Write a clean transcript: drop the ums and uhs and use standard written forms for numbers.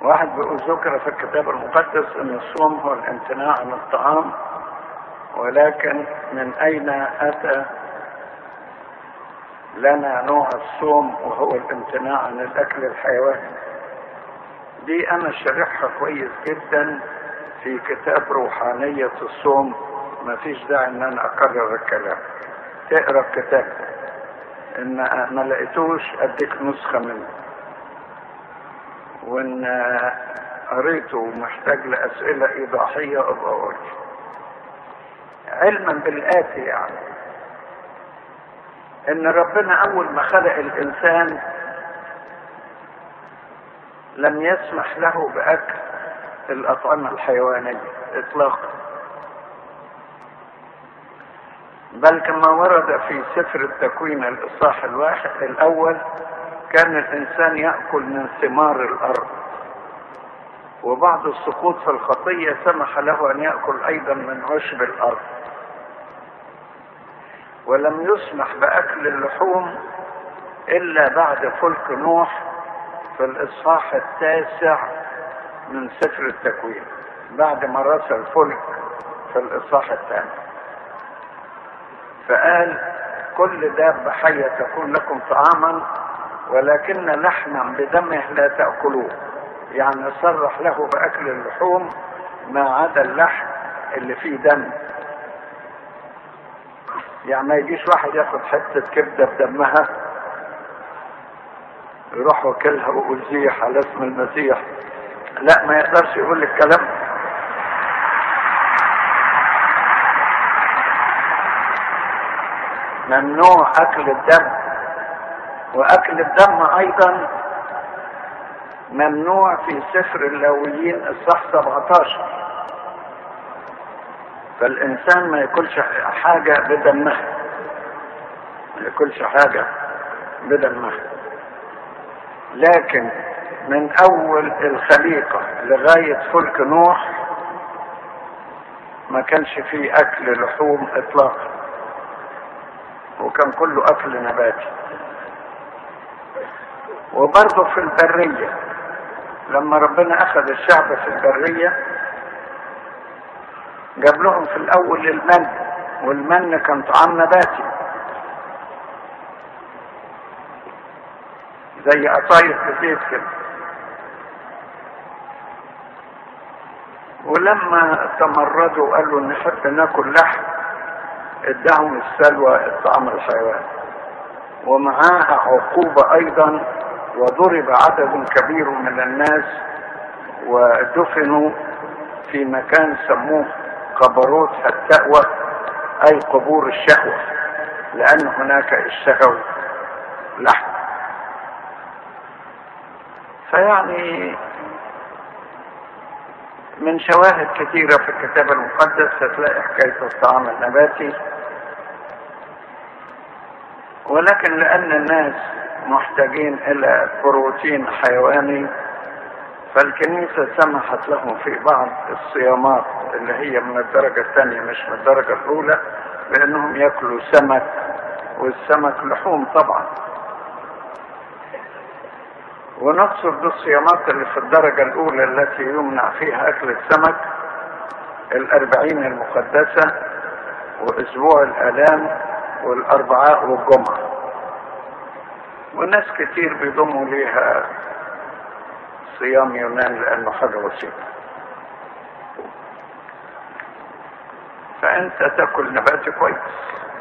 واحد بيقول ذكر في الكتاب المقدس ان الصوم هو الامتناع عن الطعام، ولكن من اين اتى لنا نوع الصوم وهو الامتناع عن الاكل الحيواني؟ دي انا شارحها كويس جدا في كتاب روحانية الصوم، ما فيش داعي ان انا اكرر الكلام. تقرا الكتاب، ان ما لقيتوش اديك نسخة منه، وان قريته ومحتاج لاسئلة ايضاحية ابقى اقول. علما بالآتي، يعني ان ربنا اول ما خلق الانسان لم يسمح له باكل الاطعمة الحيوانية اطلاقا، بل كما ورد في سفر التكوين الاصحاح الاول كان الانسان يأكل من ثمار الارض، وبعد السقوط في الخطية سمح له ان يأكل ايضا من عشب الارض، ولم يسمح باكل اللحوم الا بعد فلك نوح في الاصحاح 9 من سفر التكوين، بعد ما رسى الفلك في الاصحاح 8. فقال كل دابة حية تكون لكم طعاما، ولكن لحما بدمه لا تأكلوه. يعني صرح له بأكل اللحوم ما عدا اللحم اللي فيه دم. يعني ما يجيش واحد ياخد حتة كبدة بدمها يروح وكلها ويقول زيح على اسم المسيح، لا، ما يقدرش يقول الكلام. ممنوع اكل الدم، واكل الدم ايضا ممنوع في سفر اللاويين اصحاح 17. فالانسان ما ياكلش حاجة بدمها، ما ياكلش حاجة بدمها. لكن من اول الخليقة لغاية فلك نوح ما كانش فيه اكل لحوم اطلاقا، وكان كله اكل نباتي. وبرضه في البرية لما ربنا اخذ الشعب في البرية جاب لهم في الاول المن، والمن كان طعام نباتي زي قطايف بزيت كده. ولما تمردوا وقالوا نحب ناكل لحم ادعهم السلوى الطعام الحيواني، ومعاها عقوبة ايضا، وضرب عدد كبير من الناس ودفنوا في مكان سموه قبروت التأوى، اي قبور الشهوة، لان هناك اشتهوا لحم. فيعني من شواهد كثيرة في الكتاب المقدس هتلاقي حكاية الطعام النباتي، ولكن لأن الناس محتاجين إلى بروتين حيواني فالكنيسة سمحت لهم في بعض الصيامات اللي هي من الدرجة الثانية مش من الدرجة الأولى بأنهم يأكلوا سمك، والسمك لحوم طبعا. ونقصد بالصيامات اللي في الدرجة الأولى التي يمنع فيها أكل السمك 40 المقدسة وأسبوع الآلام والأربعاء والجمعة، وناس كتير بيضموا ليها صيام يونان لأنه حاجة بسيطة. فأنت تأكل نبات كويس.